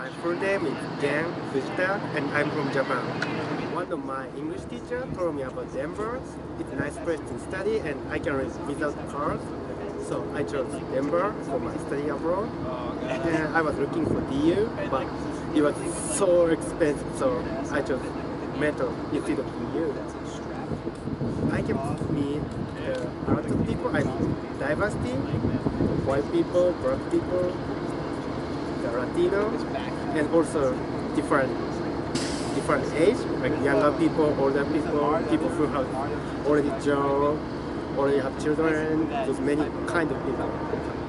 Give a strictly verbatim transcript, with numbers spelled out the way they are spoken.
My full name is Gen Fujita and I'm from Japan. One of my English teachers told me about Denver. It's a nice place to study and I can live without cars. So I chose Denver for my study abroad. And I was looking for D U, but it was so expensive, so I chose Metro instead of D U. I can meet uh, a lot of people. I mean diversity, white people, black people, the Latino, and also different different age, like younger people, older people, people who have already job, already have children, just many kind of people.